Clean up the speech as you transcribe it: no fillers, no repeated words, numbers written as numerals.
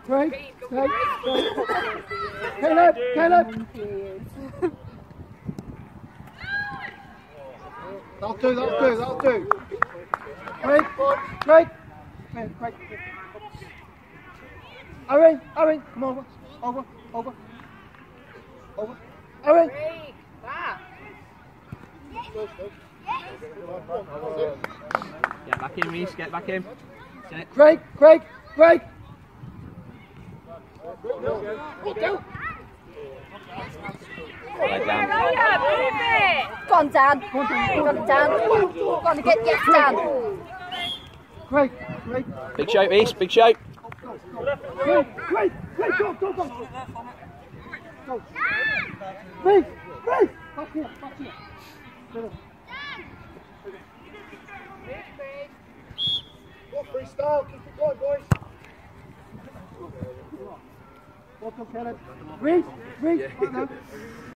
Great. Caleb. That'll do. Great. Owen, come over. Owen. Get back in, Reece, get back in. Craig. Go on, Dan. Go on, get Dan. Craig. Big shout, Reece, big shout. Craig, go. Reece, back here. Go freestyle, keep it going, boys. Welcome, Caleb. Reece,